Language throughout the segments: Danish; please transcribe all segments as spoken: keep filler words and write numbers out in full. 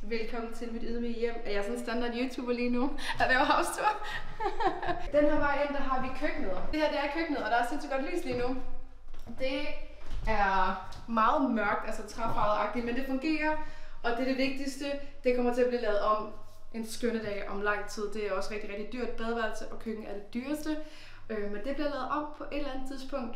Velkommen til mit ydmyge hjem. Er jeg sådan en standard YouTuber lige nu? Er det jo house-tour? Den her vej ind, der har vi køkkenet. Det her det er køkkenet, og der er sindssygt godt lys lige nu. Det er meget mørkt, altså træfarvet-agtigt, men det fungerer. Og det er det vigtigste. Det kommer til at blive lavet om en skønne dag om lang tid. Det er også rigtig, rigtig dyrt. Badeværelse og køkken er det dyreste. Øh, men det bliver lavet om på et eller andet tidspunkt.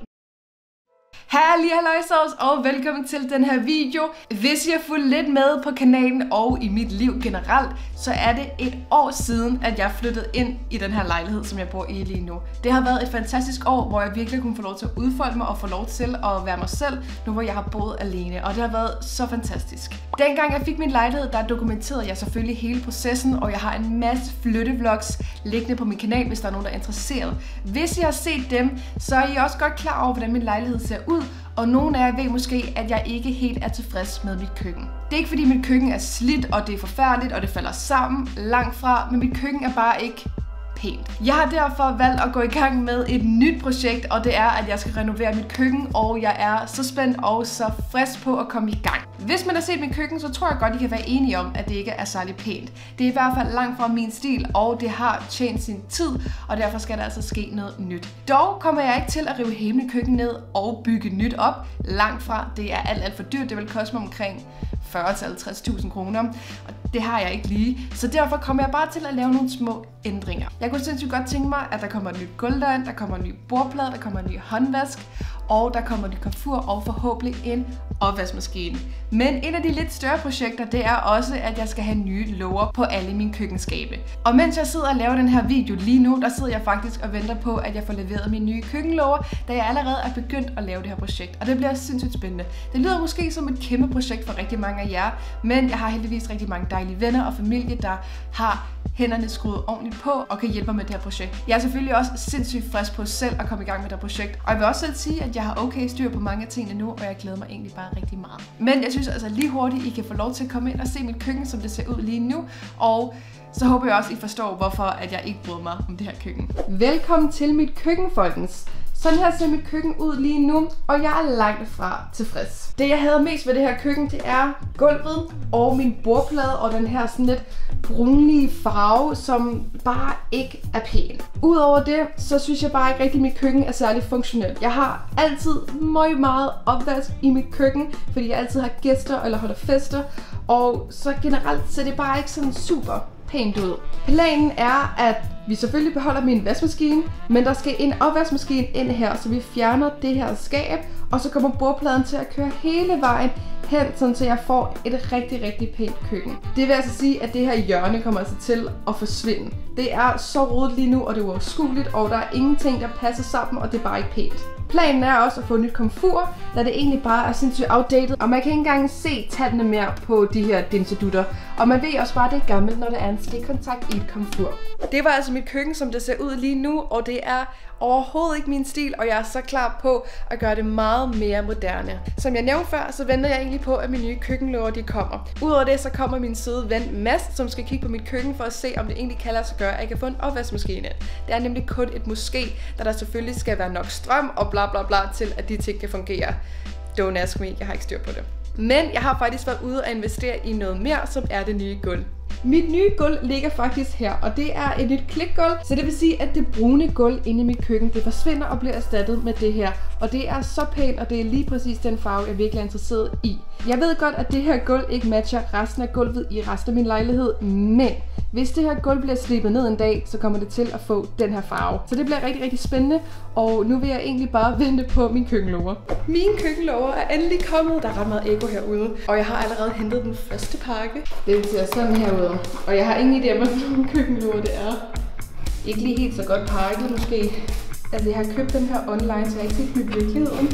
Halli halløjsovs og velkommen til den her video. Hvis I har fulgt lidt med på kanalen og i mit liv generelt, så er det et år siden, at jeg flyttede ind i den her lejlighed, som jeg bor i lige nu. Det har været et fantastisk år, hvor jeg virkelig kunne få lov til at udfolde mig og få lov til at være mig selv, nu hvor jeg har boet alene, og det har været så fantastisk. Dengang jeg fik min lejlighed, der dokumenterede jeg selvfølgelig hele processen, og jeg har en masse flyttevlogs liggende på min kanal, hvis der er nogen, der er interesseret. Hvis I har set dem, så er I også godt klar over, hvordan min lejlighed ser ud, og nogle af jer ved måske, at jeg ikke helt er tilfreds med mit køkken. Det er ikke fordi mit køkken er slidt, og det er forfærdeligt, og det falder sammen, langt fra, men mit køkken er bare ikke pænt. Jeg har derfor valgt at gå i gang med et nyt projekt, og det er, at jeg skal renovere mit køkken, og jeg er så spændt og så frisk på at komme i gang. Hvis man har set mit køkken, så tror jeg godt, I kan være enige om, at det ikke er særlig pænt. Det er i hvert fald langt fra min stil, og det har tjent sin tid, og derfor skal der altså ske noget nyt. Dog kommer jeg ikke til at rive hele mit køkken ned og bygge nyt op. Langt fra. Det er alt, alt for dyrt. Det vil koste mig omkring fyrre til halvtreds tusind kroner, og det har jeg ikke lige. Så derfor kommer jeg bare til at lave nogle små ændringer. Jeg kunne sindssygt godt tænke mig, at der kommer et nyt gulv derind, der kommer en ny bordplade, der kommer en ny håndvask, og der kommer et nyt komfur og forhåbentlig en opvaskemaskine. Men et af de lidt større projekter, det er også, at jeg skal have nye låger på alle mine køkkenskabe. Og mens jeg sidder og laver den her video lige nu, der sidder jeg faktisk og venter på, at jeg får leveret mine nye køkkenlåger, da jeg allerede er begyndt at lave det her projekt. Og det bliver sindssygt spændende. Det lyder måske som et kæmpe projekt for rigtig mange af jer, men jeg har heldigvis rigtig mange dejlige venner og familie, der har hænderne skruet ordentligt på og kan hjælpe mig med det her projekt. Jeg er selvfølgelig også sindssygt frisk på selv at komme i gang med det her projekt, og jeg vil også selv sige, at jeg har okay styr på mange af tingene nu, og jeg glæder mig egentlig bare rigtig meget. Men jeg synes altså lige hurtigt, I kan få lov til at komme ind og se mit køkken, som det ser ud lige nu, og så håber jeg også, I forstår, hvorfor at jeg ikke bryder mig om det her køkken. Velkommen til mit køkken, folkens. Sådan her ser mit køkken ud lige nu, og jeg er langt fra tilfreds. Det jeg havde mest ved det her køkken, det er gulvet og min bordplade og den her sådan lidt brunlige farve, som bare ikke er pæn. Udover det, så synes jeg bare ikke rigtig, at mit køkken er særlig funktionelt. Jeg har altid meget meget opvask i mit køkken, fordi jeg altid har gæster eller holder fester, og så generelt ser det bare ikke sådan super pænt ud. Planen er, at vi selvfølgelig beholder min vaskemaskine, men der skal en opvaskemaskine ind her, så vi fjerner det her skab, og så kommer bordpladen til at køre hele vejen hen, sådan så jeg får et rigtig, rigtig pænt køkken. Det vil altså sige, at det her hjørne kommer altså til at forsvinde. Det er så rodet lige nu, og det er uoverskueligt, og der er ingenting, der passer sammen, og det er bare ikke pænt. Planen er også at få et nyt komfur, da det egentlig bare er sindssygt outdated, og man kan ikke engang se tallene mere på de her dinsedutter. Og man ved også bare, at det er gammelt, når der er en stikkontakt i et komfur. Det var altså mit køkken, som det ser ud lige nu, og det er overhovedet ikke min stil, og jeg er så klar på at gøre det meget mere moderne. Som jeg nævnte før, så venter jeg egentlig på, at mine nye køkkenlåger de kommer. Udover det, så kommer min søde ven Mads, som skal kigge på mit køkken for at se, om det egentlig kan lade sig gøre, at jeg kan få en opvaskemaskine. Det er nemlig kun et måske, da der selvfølgelig skal være nok strøm og bla bla bla til, at de ting kan fungere. Don't ask me, jeg har ikke styr på det. Men jeg har faktisk været ude og investere i noget mere, som er det nye gulv. Mit nye gulv ligger faktisk her, og det er et nyt klikgulv, så det vil sige, at det brune gulv inde i mit køkken, det forsvinder og bliver erstattet med det her. Og det er så pænt, og det er lige præcis den farve, jeg virkelig er interesseret i. Jeg ved godt, at det her gulv ikke matcher resten af gulvet i resten af min lejlighed, men hvis det her gulv bliver slibet ned en dag, så kommer det til at få den her farve. Så det bliver rigtig, rigtig spændende, og nu vil jeg egentlig bare vente på min køkkenlåger. Mine køkkenlåger er endelig kommet. Der er ret meget eko herude, og jeg har allerede hentet den første pakke. Det ser sådan her ud, og jeg har ingen idé om, hvilken køkkenlåger det er. Ikke lige helt så godt pakket måske. Altså jeg har købt den her online, så jeg har ikke set den i virkeligheden.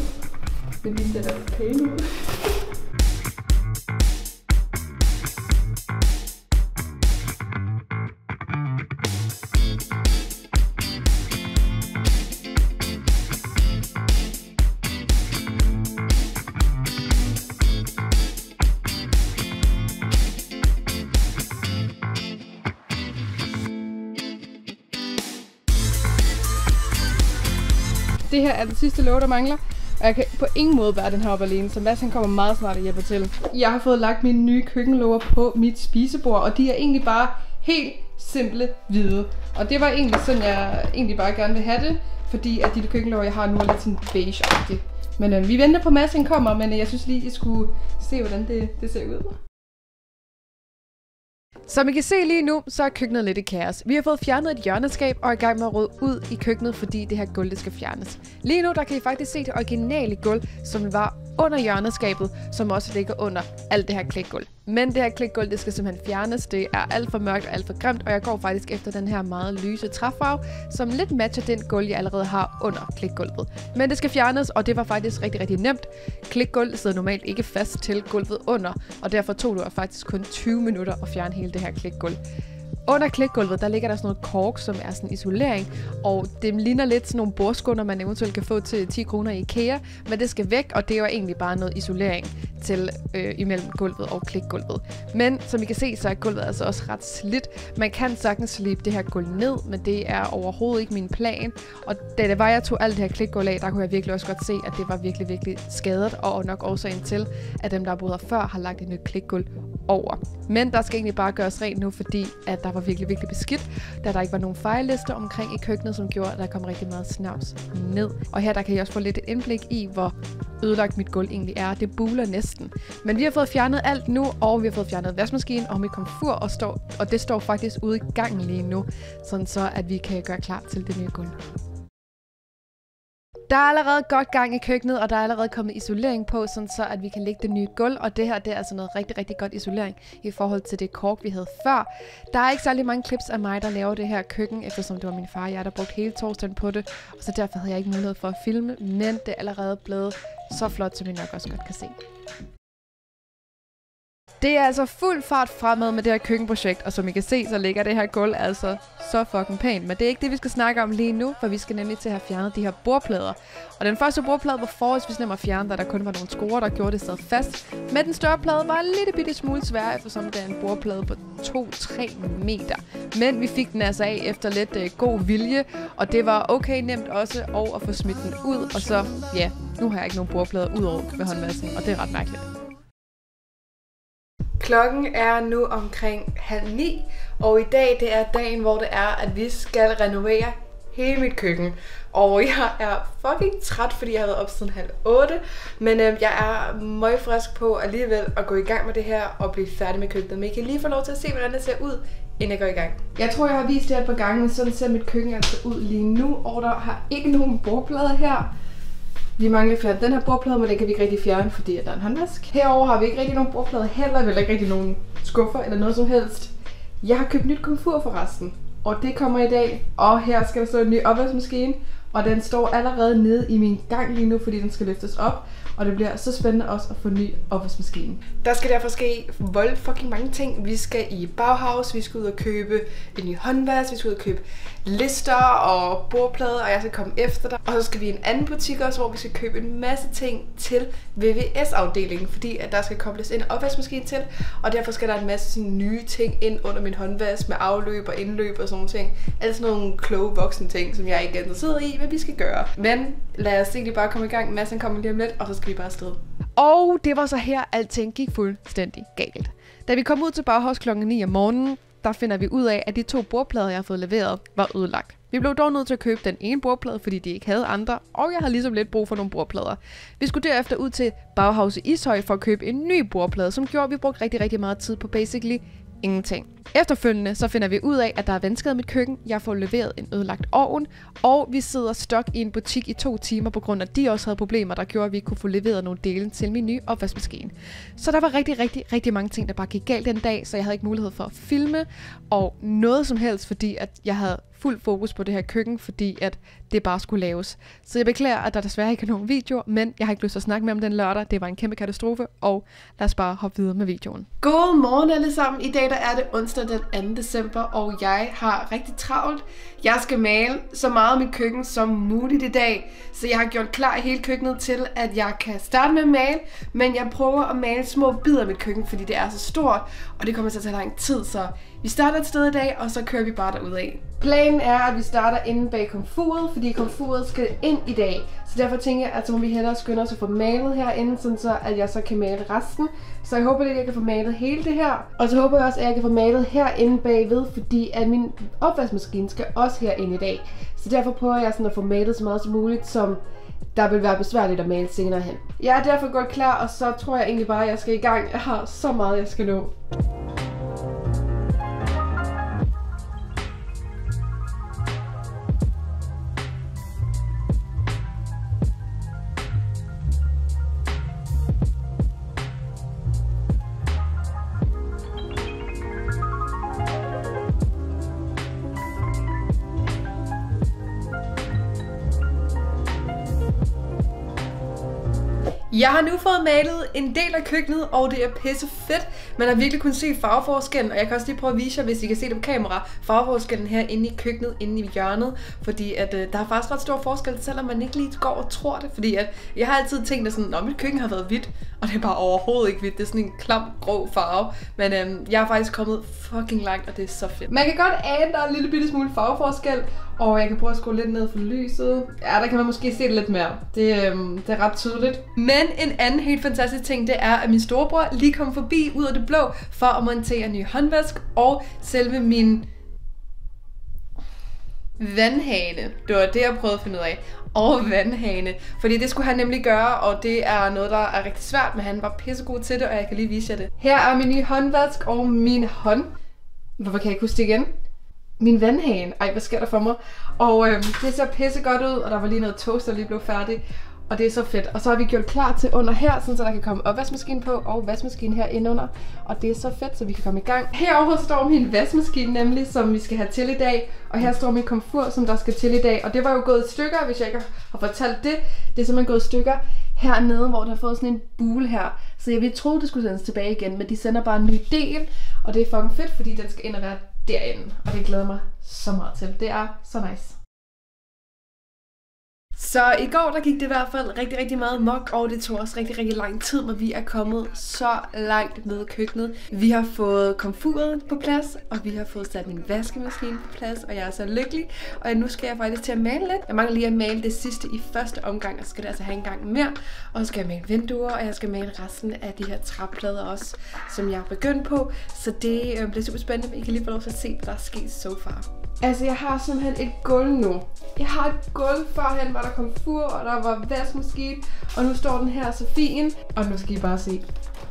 Men de ser da pæne ud. Det her er den sidste låge, der mangler. Og jeg kan på ingen måde bære den her op alene, så Mads han kommer meget snart og hjælper til. Jeg har fået lagt mine nye køkkenlåger på mit spisebord, og de er egentlig bare helt simple hvide. Og det var egentlig sådan, jeg egentlig bare gerne vil have det, fordi at de køkkenlåger, jeg har nu, er lidt sådan beige-agtigt. Men øh, vi venter på Mads, han kommer, men øh, jeg synes lige, I skulle se, hvordan det, det ser ud. Som I kan se lige nu, så er køkkenet lidt i kaos. Vi har fået fjernet et hjørneskab og er i gang med at rydde ud i køkkenet, fordi det her gulv det skal fjernes. Lige nu der kan I faktisk se det originale gulv, som var under hjørneskabet, som også ligger under alt det her klækgulv. Men det her klækgulv, det skal simpelthen fjernes. Det er alt for mørkt og alt for grimt, og jeg går faktisk efter den her meget lyse træfarve, som lidt matcher den gulv, jeg allerede har under klækgulvet. Men det skal fjernes, og det var faktisk rigtig, rigtig nemt. Klækgulv sidder normalt ikke fast til gulvet under, og derfor tog det faktisk kun tyve minutter at fjerne hele det her klækgulv. Under klækgulvet, der ligger der sådan noget kork, som er sådan isolering, og det ligner lidt sådan nogle bordskunder, man eventuelt kan få til ti kroner i IKEA, men det skal væk, og det er jo egentlig bare noget isolering til øh, imellem gulvet og klækgulvet. Men som I kan se, så er gulvet altså også ret slidt. Man kan sagtens slibe det her gulv ned, men det er overhovedet ikke min plan. Og da det var, jeg tog alt det her klækgulv af, der kunne jeg virkelig også godt se, at det var virkelig, virkelig skadet, og nok årsagen til, at dem, der har boet her før, har lagt et nyt klækgulv over. Men der skal egentlig bare gøres rent nu, fordi at der var virkelig, virkelig beskidt, da der ikke var nogen fejllister omkring i køkkenet, som gjorde, at der kom rigtig meget snavs ned. Og her der kan I også få lidt et indblik i, hvor ødelagt mit gulv egentlig er. Det buler næsten. Men vi har fået fjernet alt nu, og vi har fået fjernet vaskemaskinen og mit komfur, og, står, og det står faktisk ude i gangen lige nu, sådan så at vi kan gøre klar til det nye gulv. Der er allerede godt gang i køkkenet, og der er allerede kommet isolering på, sådan så at vi kan lægge det nye gulv, og det her det er altså noget rigtig, rigtig godt isolering i forhold til det kork, vi havde før. Der er ikke særlig mange clips af mig, der laver det her køkken, eftersom det var min far og jeg, der brugte hele torsdagen på det, og så derfor havde jeg ikke mulighed for at filme, men det er allerede blevet så flot, som I nok også godt kan se. Det er altså fuld fart fremad med det her køkkenprojekt, og som I kan se, så ligger det her gulv altså så fucking pænt. Men det er ikke det, vi skal snakke om lige nu, for vi skal nemlig til at have fjernet de her bordplader. Og den første bordplade var forholdsvis nem at fjerne, da der kun var nogle skruer, der gjorde det sad fast. Men den større plade var en lille bitte smule sværere, eftersom det er en bordplade på to til tre meter. Men vi fik den altså af efter lidt øh, god vilje, og det var okay nemt også og at få smidt den ud. Og så, ja, nu har jeg ikke nogen bordplader ud over ved håndvasken, og det er ret mærkeligt. Klokken er nu omkring halv ni, og i dag det er dagen, hvor det er, at vi skal renovere hele mit køkken. Og jeg er fucking træt, fordi jeg har været op siden halv otte, men øh, jeg er meget frisk på alligevel at gå i gang med det her og blive færdig med køkkenet. Men I kan lige få lov til at se, hvordan det ser ud, inden jeg går i gang. Jeg tror, jeg har vist det et par gange, men sådan ser mit køkken altså ud lige nu, og der har ikke nogen bordplader her. Vi mangler at fjerne den her bordplade, men den kan vi ikke rigtig fjerne, fordi der er en håndvask. Herover har vi ikke rigtig nogen bordplader heller, eller ikke rigtig nogen skuffer eller noget som helst. Jeg har købt nyt komfur forresten, og det kommer i dag. Og her skal der stå en ny opvaskemaskine, og den står allerede nede i min gang lige nu, fordi den skal løftes op. Og det bliver så spændende også at få en ny opvaskemaskine. Der skal derfor ske vold fucking mange ting. Vi skal i Bauhaus, vi skal ud og købe en ny håndvask, vi skal ud og købe lister og bordplader, og jeg skal komme efter dig. Og så skal vi i en anden butik også, hvor vi skal købe en masse ting til V V S-afdelingen, fordi at der skal kobles en opvaskemaskine til, og derfor skal der en masse sådan nye ting ind under min håndvask med afløb og indløb og sådan nogle ting. Altså sådan nogle kloge voksne ting, som jeg ikke er interesseret i, hvad vi skal gøre. Men lad os egentlig bare komme i gang. Massen kommer lige om lidt, og så skal vi bare afsted. Og det var så her, alting gik fuldstændig galt. Da vi kom ud til Bauhaus klokken ni om morgenen, der finder vi ud af, at de to bordplader, jeg har fået leveret, var ødelagt. Vi blev dog nødt til at købe den ene bordplade, fordi de ikke havde andre, og jeg havde ligesom lidt brug for nogle bordplader. Vi skulle derefter ud til Bauhaus i Ishøj for at købe en ny bordplade, som gjorde, at vi brugte rigtig, rigtig meget tid på basically ingenting. Efterfølgende så finder vi ud af, at der er vandskade i mit køkken, jeg får leveret en ødelagt ovn, og vi sidder stok i en butik i to timer, på grund af at de også havde problemer, der gjorde, at vi ikke kunne få leveret nogle dele til min nye opvaskemaskine. Så der var rigtig, rigtig, rigtig mange ting, der bare gik galt den dag, så jeg havde ikke mulighed for at filme, og noget som helst, fordi at jeg havde fuld fokus på det her køkken, fordi at det bare skulle laves. Så jeg beklager, at der desværre ikke er nogen videoer, men jeg har ikke lyst til at snakke med om den lørdag. Det var en kæmpe katastrofe, og lad os bare hoppe videre med videoen. God morgen alle sammen. I dag der er det onsdag den anden december, og jeg har rigtig travlt. Jeg skal male så meget af mit køkken som muligt i dag, så jeg har gjort klar i hele køkkenet til, at jeg kan starte med at male, men jeg prøver at male små bidder af mit køkken, fordi det er så stort, og det kommer til at tage lang tid, så Vi starter et sted i dag, og så kører vi bare derudad. Planen er, at vi starter inde bag komfuret, fordi komfuret skal ind i dag. Så derfor tænker jeg, at så må vi hellere skynde os at få malet herinde, sådan så at jeg så kan male resten. Så jeg håber lidt, at jeg kan få malet hele det her. Og så håber jeg også, at jeg kan få malet herinde bagved, fordi at min opvaskemaskine skal også herinde i dag. Så derfor prøver jeg sådan at få malet så meget som muligt, som der vil være besværligt at male senere hen. Jeg er derfor godt klar, og så tror jeg egentlig bare, at jeg skal i gang. Jeg har så meget, jeg skal nå. Jeg har nu fået malet en del af køkkenet, og det er pisse fedt. Man har virkelig kunnet se farveforskellen, og jeg kan også lige prøve at vise jer, hvis I kan se det på kamera, farveforskellen her inde i køkkenet, inde i hjørnet. Fordi at øh, der er faktisk ret stor forskel, selvom man ikke lige går og tror det. Fordi at jeg har altid tænkt, at sådan, mit køkken har været hvidt, og det er bare overhovedet ikke hvidt. Det er sådan en klam, grå farve. Men øh, jeg er faktisk kommet fucking langt, og det er så fedt. Man kan godt ane, at der er en lille bitte smule farveforskel. Og jeg kan prøve at skrue lidt ned for lyset. Ja, der kan man måske se det lidt mere. Det, øhm, det er ret tydeligt. Men en anden helt fantastisk ting, det er, at min storebror lige kom forbi ud af det blå for at montere en ny håndvask og selve min vandhane. Det var det, jeg prøvede at finde ud af. Og vandhane. Fordi det skulle han nemlig gøre, og det er noget, der er rigtig svært, men han var pissegod til det, og jeg kan lige vise jer det. Her er min nye håndvask og min hånd... Hvorfor kan jeg ikke huske det igen? Min vandhane. Ej, hvad sker der for mig? Og øhm, det ser pisse godt ud, og der var lige noget toast, der lige blev færdig. Og det er så fedt. Og så har vi gjort klar til under her, sådan så der kan komme opvaskemaskine på, og vaskemaskine her indunder. Og det er så fedt, så vi kan komme i gang. Herovre står min vaskemaskine nemlig, som vi skal have til i dag. Og her står min komfur, som der skal til i dag. Og det var jo gået i stykker, hvis jeg ikke har fortalt det. Det er simpelthen gået i stykker hernede, hvor der har fået sådan en bule her. Så jeg ville tro, det skulle sendes tilbage igen, men de sender bare en ny del. Og det er fucking fedt, fordi den skal ind og være derinde, og det glæder mig så meget til. Det er så nice. Så i går der gik det i hvert fald rigtig, rigtig meget mok, og det tog også rigtig, rigtig lang tid, men vi er kommet så langt med køkkenet. Vi har fået komfuret på plads, og vi har fået sat min vaskemaskine på plads, og jeg er så lykkelig. Og nu skal jeg faktisk til at male lidt. Jeg mangler lige at male det sidste i første omgang, og så skal det altså have en gang mere. Og så skal jeg male vinduer, og jeg skal male resten af de her træplader også, som jeg har begyndt på. Så det øh, bliver super spændende, men I kan lige få lov til at se, hvad der er sket so far. Altså, jeg har simpelthen et gulv nu. Jeg har et gulv, førhen var der komfur, og der var vaskemaskine, og nu står den her så fin. Og nu skal I bare se.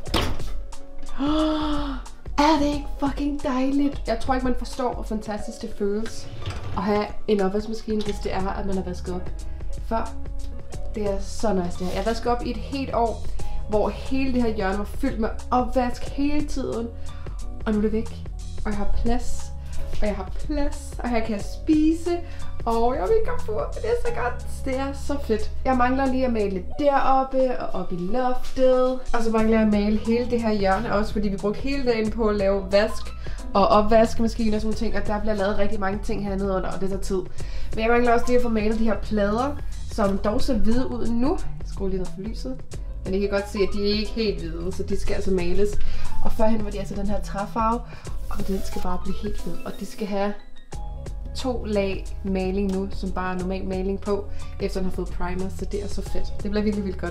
Oh, er det ikke fucking dejligt? Jeg tror ikke, man forstår, hvor fantastisk det føles at have en opvaskemaskine, hvis det er, at man har vasket op før. Det er så nice det her. Jeg har vasket op i et helt år, hvor hele det her hjørne var fyldt med opvask hele tiden. Og nu er det væk, og jeg har plads. Og jeg har plads, og her kan jeg spise, og jeg vil komme på, det er så godt. Det er så fedt. Jeg mangler lige at male lidt deroppe, og op i loftet. Og så mangler jeg at male hele det her hjørne også, fordi vi brugte hele dagen på at lave vask og opvaskemaskiner og sådan ting, og der bliver lavet rigtig mange ting hernede under, og det tager tid. Men jeg mangler også lige at få malet de her plader, som dog ser hvide ud nu. Jeg skruer lige ned for lyset. Men I kan godt se, at de er ikke helt hvide, så de skal altså males. Og førhen var de altså den her træfarve, og den skal bare blive helt hvid. Og de skal have to lag maling nu, som bare er normal maling på, efter den har fået primer, så det er så fedt. Det bliver virkelig vildt godt.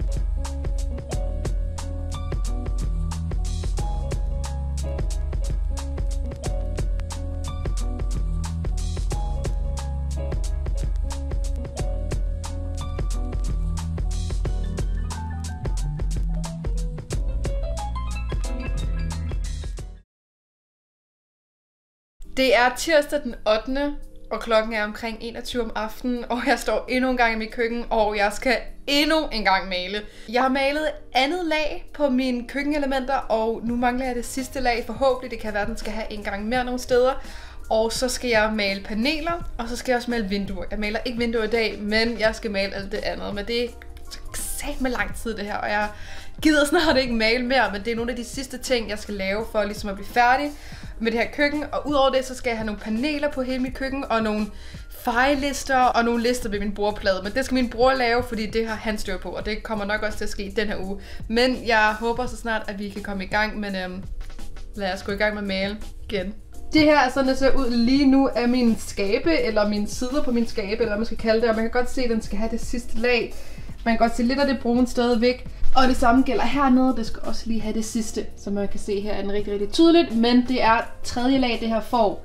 Det er tirsdag den ottende og klokken er omkring enogtyve om aftenen, og jeg står endnu en gang i mit køkken, og jeg skal endnu en gang male. Jeg har malet andet lag på mine køkkenelementer, og nu mangler jeg det sidste lag forhåbentlig. Det kan være, at den skal have en gang mere nogle steder. Og så skal jeg male paneler, og så skal jeg også male vinduer. Jeg maler ikke vinduer i dag, men jeg skal male alt det andet. Men det er sagt med lang tid det her, og jeg gider snart ikke male mere, men det er nogle af de sidste ting, jeg skal lave for ligesom at blive færdig med det her køkken. Og udover det, så skal jeg have nogle paneler på hele mit køkken, og nogle fejlister og nogle lister ved min bordplade. Men det skal min bror lave, fordi det har han styr på, og det kommer nok også til at ske den her uge. Men jeg håber så snart, at vi kan komme i gang, men øhm, lad os gå i gang med at male igen. Det her er sådan, det ser ud lige nu af min skabe, eller mine sider på min skabe, eller hvad man skal kalde det. Og man kan godt se, at den skal have det sidste lag. Man kan godt se lidt af det brune stadigvæk. Og det samme gælder hernede. Det skal også lige have det sidste, som man kan se her er den rigtig, rigtig tydeligt. Men det er tredje lag, det her får.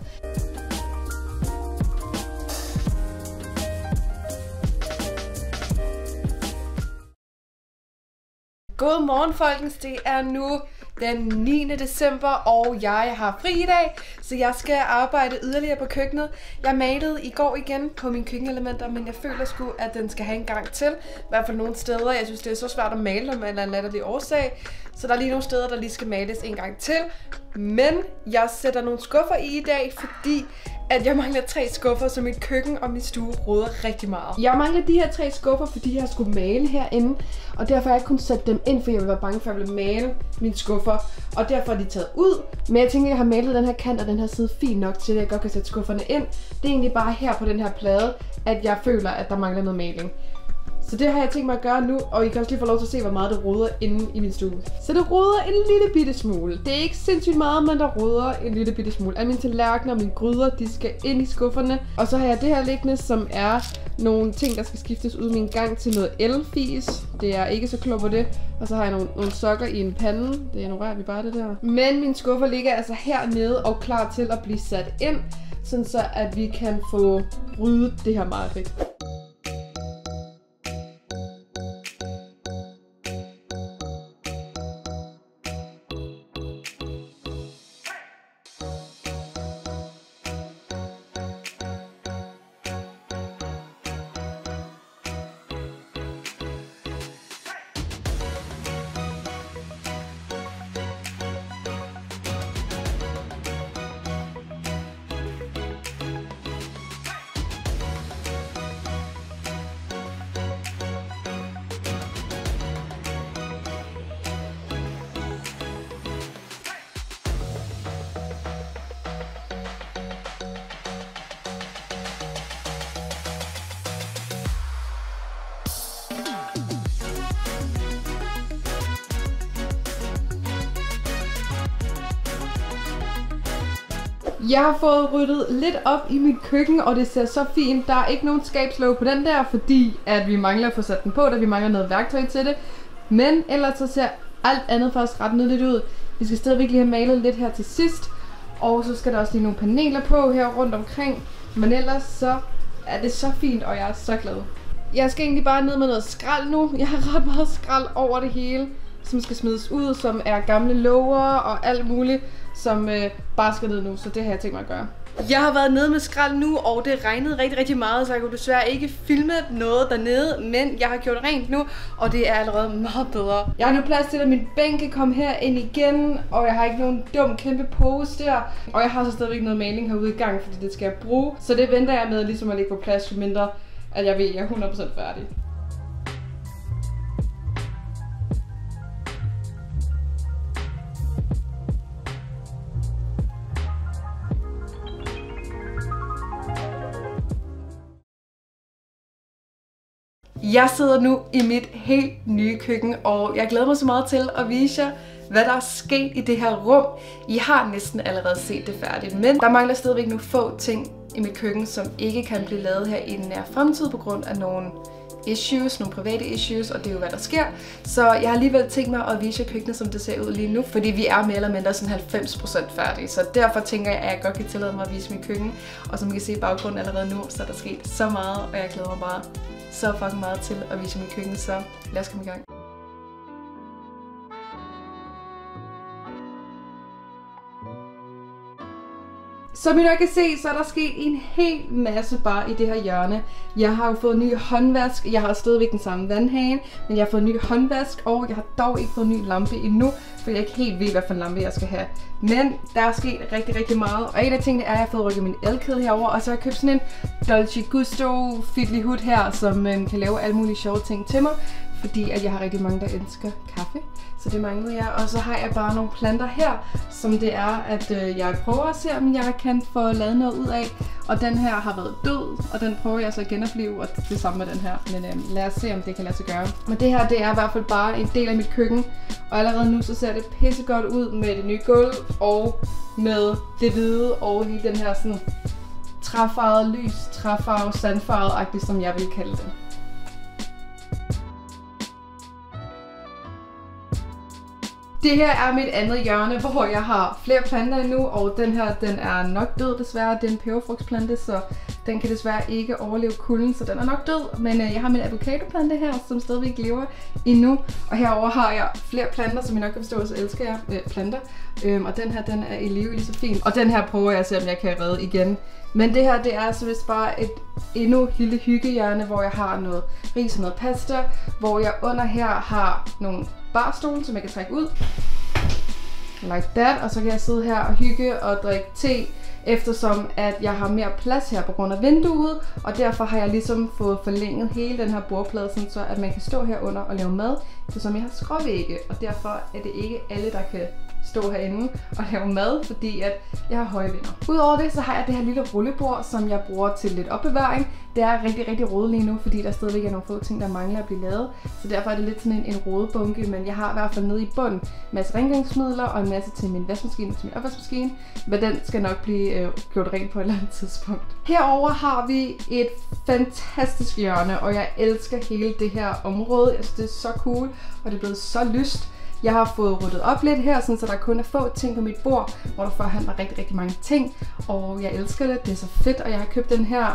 God morgen, folkens. Det er nu den niende december, og jeg har fri i dag, så jeg skal arbejde yderligere på køkkenet. Jeg malede i går igen på mine køkkenelementer, men jeg føler sgu, at den skal have en gang til. I hvert fald nogle steder. Jeg synes, det er så svært at male dem af en eller anden latterlig årsag. Så der er lige nogle steder, der lige skal males en gang til. Men jeg sætter nogle skuffer i i dag, fordi at jeg mangler tre skuffer, så mit køkken og min stue roder rigtig meget. Jeg mangler de her tre skuffer, fordi jeg skulle male herinde. Og derfor har jeg ikke kunnet sætte dem ind, for jeg ville være bange for, at jeg ville male mine skuffer. Og derfor er de taget ud. Men jeg tænker, at jeg har malet den her kant og den her side fint nok til, at jeg godt kan sætte skufferne ind. Det er egentlig bare her på den her plade, at jeg føler, at der mangler noget maling. Så det har jeg tænkt mig at gøre nu, og I kan også lige få lov til at se, hvor meget det roder inde i min stue. Så det roder en lille bitte smule. Det er ikke sindssygt meget, men der roder en lille bitte smule. Alle mine tallerkener og mine gryder, de skal ind i skufferne. Og så har jeg det her liggende, som er nogle ting, der skal skiftes ud min gang til noget elfis. Det er ikke så klog på det. Og så har jeg nogle, nogle sokker i en pande. Det ignorerer vi bare det der. Men mine skuffer ligger altså hernede og klar til at blive sat ind, sådan så at vi kan få ryddet det her mareridt. Jeg har fået ryddet lidt op i mit køkken, og det ser så fint. Der er ikke nogen skabslåg på den der, fordi at vi mangler at få sat den på, da vi mangler noget værktøj til det. Men ellers så ser alt andet faktisk ret nydeligt ud. Vi skal stadigvæk lige have malet lidt her til sidst. Og så skal der også lige nogle paneler på her rundt omkring. Men ellers så er det så fint, og jeg er så glad. Jeg skal egentlig bare ned med noget skrald nu. Jeg har ret meget skrald over det hele, som skal smides ud, som er gamle låger og alt muligt, som øh, bare skal ned nu, så det har jeg tænkt mig at gøre. Jeg har været nede med skrald nu, og det regnede rigtig, rigtig meget, så jeg kunne desværre ikke filme noget dernede, men jeg har gjort rent nu, og det er allerede meget bedre. Jeg har nu plads til, at min bænk kan komme her ind igen, og jeg har ikke nogen dum kæmpe pose der, og jeg har så stadigvæk noget maling herude i gang, fordi det skal jeg bruge, så det venter jeg med ligesom at lægge på plads, mindre at jeg ved, at jeg er hundrede procent færdig. Jeg sidder nu i mit helt nye køkken, og jeg glæder mig så meget til at vise jer, hvad der er sket i det her rum. I har næsten allerede set det færdigt, men der mangler stadigvæk nogle få ting i mit køkken, som ikke kan blive lavet her i den nære fremtid på grund af nogle issues, nogle private issues, og det er jo hvad der sker. Så jeg har alligevel tænkt mig at vise jer køkkenet, som det ser ud lige nu, fordi vi er mere eller mindre sådan halvfems procent færdige. Så derfor tænker jeg, at jeg godt kan tillade mig at vise mit køkken. Og som I kan se i baggrunden allerede nu, så er der sket så meget, og jeg glæder mig bare så fucking meget til at vise mit køkken, så lad os komme i gang. Som I nok kan se, så er der sket en hel masse bare i det her hjørne. Jeg har jo fået ny håndvask, jeg har stadigvæk den samme vandhane, men jeg har fået ny håndvask, og jeg har dog ikke fået ny lampe endnu, for jeg ikke helt ved, hvad for en lampe jeg skal have. Men der er sket rigtig, rigtig meget, og en af tingene er, at jeg har fået rykket min elkæde herover, og så har jeg købt sådan en Dolce Gusto fiddly hood her, som øhm, kan lave alle mulige sjove ting til mig. fordi at jeg har rigtig mange, der elsker kaffe. Så det manglede jeg. Og så har jeg bare nogle planter her, som det er, at øh, jeg prøver at se, om jeg kan få lavet noget ud af. Og den her har været død, og den prøver jeg så at genopleve, og det samme med den her. Men øh, lad os se, om det kan lade sig gøre. Men det her, det er i hvert fald bare en del af mit køkken. Og allerede nu, så ser det pissegodt ud med det nye gulv, og med det hvide, og hele den her sådan træfarvet lys, træfarvet, sandfarvet-agtigt, som jeg vil kalde det. Det her er mit andet hjørne, hvor jeg har flere planter endnu, og den her, den er nok død desværre. Det er en peberfrugtsplante, så den kan desværre ikke overleve kulden, så den er nok død. Men øh, jeg har min avocadoplante her, som stadigvæk lever endnu. Og herover har jeg flere planter, som I nok kan forstå, så elsker jeg øh, planter. Øhm, og den her, den er i live lige så fint. Og den her prøver jeg at se, om jeg kan redde igen. Men det her, det er altså vist bare et endnu lille hyggehjørne, hvor jeg har noget ris og noget pasta. Hvor jeg under her har nogle barstole, som jeg kan trække ud. Like that. Og så kan jeg sidde her og hygge og drikke te, eftersom at jeg har mere plads her på grund af vinduet. Og derfor har jeg ligesom fået forlænget hele den her bordplade, sådan så at man kan stå herunder og lave mad, eftersom jeg har skråvægge. Og derfor er det ikke alle, der kan stå herinde og lave mad, fordi at jeg har høje vinder. Udover det, så har jeg det her lille rullebord, som jeg bruger til lidt opbevaring. Det er rigtig, rigtig rodet lige nu, fordi der stadigvæk er nogle få ting, der mangler at blive lavet. Så derfor er det lidt sådan en, en rodebunke, men jeg har i hvert fald nede i bunden en masse rengøringsmidler og en masse til min vaskemaskine og til min opvaskemaskine. Men den skal nok blive øh, gjort rent på et eller andet tidspunkt. Herover har vi et fantastisk hjørne, og jeg elsker hele det her område. Jeg synes, det er så cool, og det er blevet så lyst. Jeg har fået ryddet op lidt her, sådan, så der kun er få ting på mit bord, hvor der førhen var rigtig, rigtig mange ting. Og jeg elsker det, det er så fedt, og jeg har købt den her,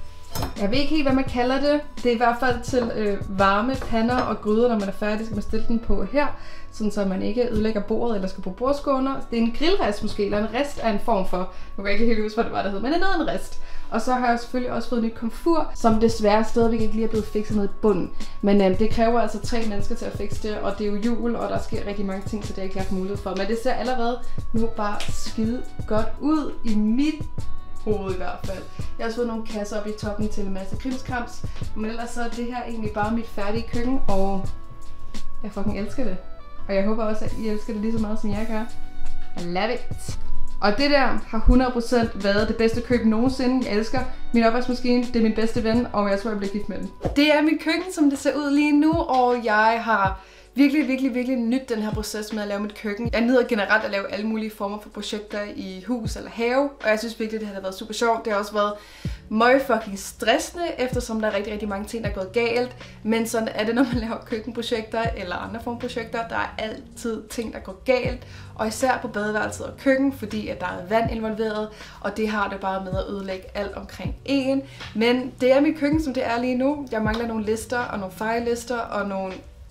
jeg ved ikke helt, hvad man kalder det. Det er i hvert fald til øh, varme pander og gryder, når man er færdig, skal man stille den på her, sådan så man ikke ødelægger bordet eller skal bruge bordskåner. Det er en grillrest måske, eller en rest af en form for, nu kan jeg ikke helt huske, hvad det var, der hed, men det er noget en rest. Og så har jeg selvfølgelig også fået nyt komfur, som desværre stadigvæk ikke lige er blevet fikset ned i bunden. Men øhm, det kræver altså tre mennesker til at fikse det, og det er jo jul, og der sker rigtig mange ting, så det har jeg ikke haft mulighed for. Men det ser allerede nu bare skide godt ud i mit hoved i hvert fald. Jeg har også fået nogle kasser op i toppen til en masse krimskrams, men ellers så er det her egentlig bare mit færdige køkken, og jeg fucking elsker det. Og jeg håber også, at I elsker det lige så meget, som jeg gør. I love it! Og det der har hundrede procent været det bedste køkken nogensinde. Jeg elsker min opvaskemaskine, det er min bedste ven, og jeg tror, jeg bliver gift med den. Det er mit køkken, som det ser ud lige nu, og jeg har virkelig, virkelig, virkelig nyt den her proces med at lave mit køkken. Jeg nyder generelt at lave alle mulige former for projekter i hus eller have, og jeg synes virkelig, det har været super sjovt. Det har også været meget fucking stressende, eftersom der er rigtig, rigtig mange ting, der er gået galt. Men sådan er det, når man laver køkkenprojekter eller andre formprojekter. Der er altid ting, der går galt, og især på badeværelset og køkken, fordi at der er vand involveret, og det har det bare med at ødelægge alt omkring en. Men det er mit køkken, som det er lige nu. Jeg mangler nogle lister og nogle fejllister og nogle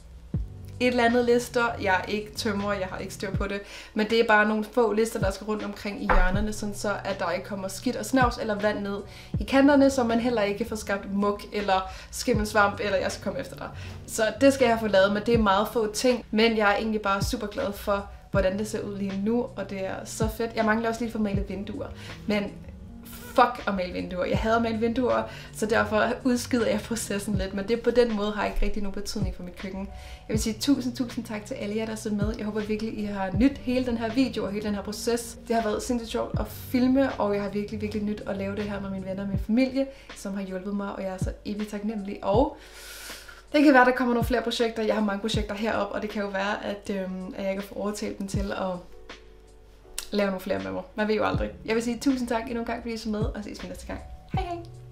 et eller andet lister. Jeg er ikke tømrer, jeg har ikke styr på det, men det er bare nogle få lister, der skal rundt omkring i hjørnerne, sådan så at der ikke kommer skidt og snavs eller vand ned i kanterne, så man heller ikke får skabt mug eller skimmelsvamp, eller jeg skal komme efter dig. Så det skal jeg få lavet, men det er meget få ting, men jeg er egentlig bare super glad for, hvordan det ser ud lige nu, og det er så fedt. Jeg mangler også lige for malet vinduer, men fuck at male vinduer. Jeg hader at male vinduer, så derfor udskyder jeg processen lidt, men det på den måde har ikke rigtig nogen betydning for mit køkken. Jeg vil sige tusind, tusind tak til alle jer, der så med. Jeg håber virkelig, I har nydt hele den her video og hele den her proces. Det har været sindssygt sjovt at filme, og jeg har virkelig, virkelig nydt at lave det her med mine venner og min familie, som har hjulpet mig, og jeg er så evigt taknemmelig. Og det kan være, der kommer nogle flere projekter. Jeg har mange projekter heroppe, og det kan jo være, at, øhm, at jeg kan få overtalt dem til at lave nogle flere med mig. Man ved jo aldrig. Jeg vil sige tusind tak endnu en gang, fordi I så med, og ses vi næste gang. Hej hej!